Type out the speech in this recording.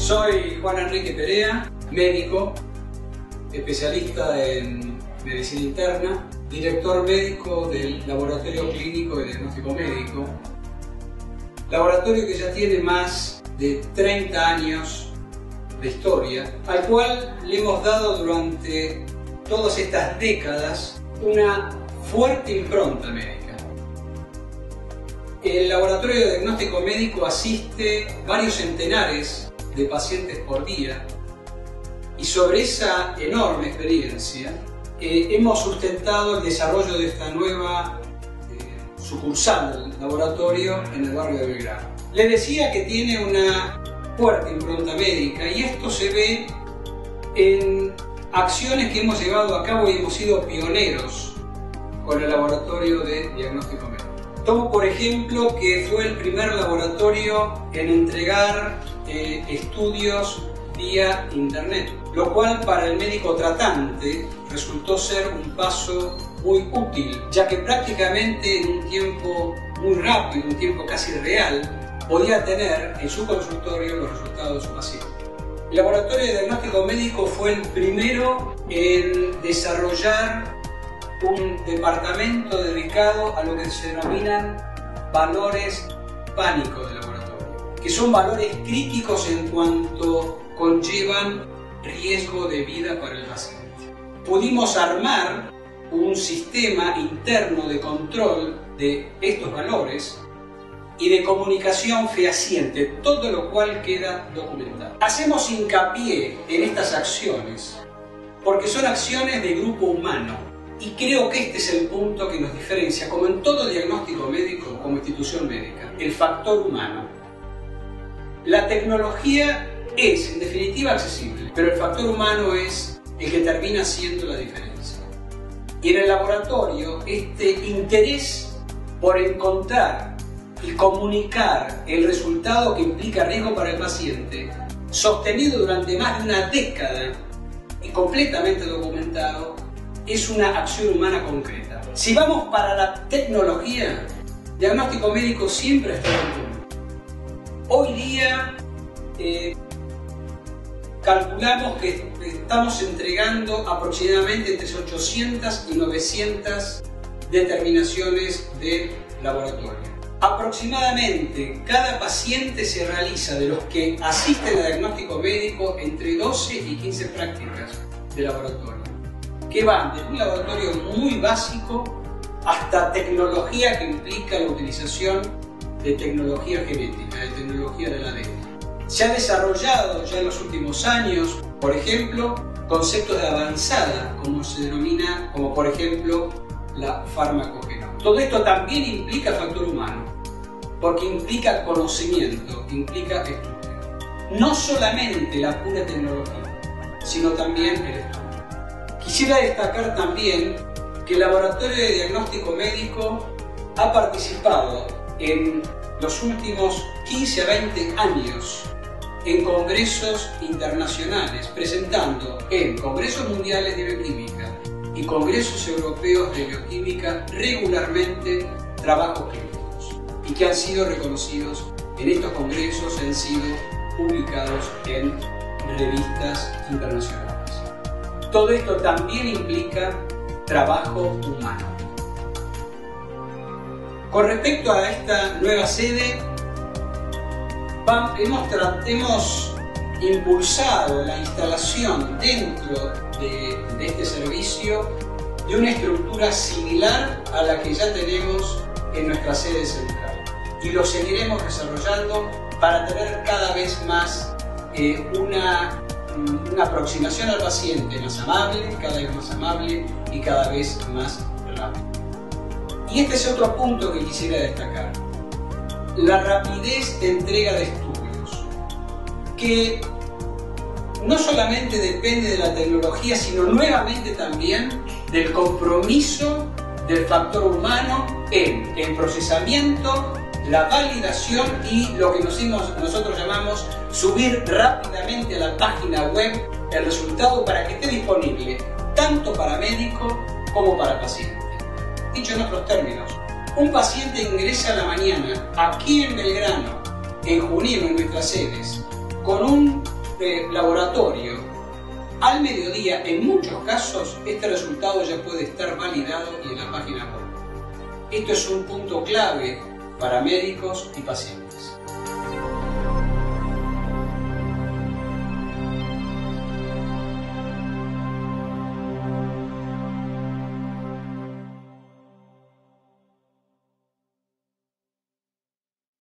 Soy Juan Enrique Perea, médico, especialista en medicina interna, director médico del Laboratorio Clínico de Diagnóstico Médico, laboratorio que ya tiene más de 30 años de historia, al cual le hemos dado durante todas estas décadas una fuerte impronta médica. El Laboratorio de Diagnóstico Médico asiste varios centenares de pacientes por día y sobre esa enorme experiencia hemos sustentado el desarrollo de esta nueva sucursal del laboratorio en el barrio de Belgrano. Les decía que tiene una fuerte impronta médica y esto se ve en acciones que hemos llevado a cabo y hemos sido pioneros con el Laboratorio de Diagnóstico Médico. Tomo por ejemplo que fue el primer laboratorio en entregar estudios vía internet, lo cual para el médico tratante resultó ser un paso muy útil, ya que prácticamente en un tiempo muy rápido, un tiempo casi real, podía tener en su consultorio los resultados de su paciente. El Laboratorio de Diagnóstico Médico fue el primero en desarrollar un departamento dedicado a lo que se denominan valores pánicos del laboratorio, que son valores críticos en cuanto conllevan riesgo de vida para el paciente. Pudimos armar un sistema interno de control de estos valores y de comunicación fehaciente, todo lo cual queda documentado. Hacemos hincapié en estas acciones porque son acciones de grupo humano. Y creo que este es el punto que nos diferencia, como en todo diagnóstico médico, como institución médica, el factor humano. La tecnología es, en definitiva, accesible, pero el factor humano es el que termina haciendo la diferencia. Y en el laboratorio, este interés por encontrar y comunicar el resultado que implica riesgo para el paciente, sostenido durante más de una década y completamente documentado, es una acción humana concreta. Si vamos para la tecnología, diagnóstico médico siempre está en punto. Hoy día calculamos que estamos entregando aproximadamente entre 800 y 900 determinaciones del laboratorio. Aproximadamente cada paciente se realiza, de los que asisten a diagnóstico médico, entre 12 y 15 prácticas de laboratorio, que van desde un laboratorio muy básico hasta tecnología que implica la utilización de tecnología genética, de tecnología del ADN. Se ha desarrollado ya en los últimos años, por ejemplo, conceptos de avanzada, como se denomina, como por ejemplo la farmacogenómica. Todo esto también implica factor humano, porque implica conocimiento, implica estudio. No solamente la pura tecnología, sino también el estudio. Quisiera destacar también que el Laboratorio de Diagnóstico Médico ha participado en los últimos 15 a 20 años en congresos internacionales, presentando en congresos mundiales de bioquímica y congresos europeos de bioquímica regularmente trabajos clínicos, y que han sido reconocidos en estos congresos, han sido publicados en revistas internacionales. Todo esto también implica trabajo humano. Con respecto a esta nueva sede, hemos impulsado la instalación dentro de este servicio de una estructura similar a la que ya tenemos en nuestra sede central. Y lo seguiremos desarrollando para tener cada vez más una aproximación al paciente más amable, cada vez más amable y cada vez más rápido. Y este es otro punto que quisiera destacar: la rapidez de entrega de estudios, que no solamente depende de la tecnología, sino nuevamente también del compromiso del factor humano en el procesamiento, la validación y lo que nosotros llamamos subir rápidamente a la página web el resultado para que esté disponible tanto para médico como para paciente. Dicho en otros términos, un paciente ingresa a la mañana aquí en Belgrano, en Junín, en nuestras sedes, con un laboratorio al mediodía, en muchos casos, este resultado ya puede estar validado y en la página web. Esto es un punto clave para médicos y pacientes.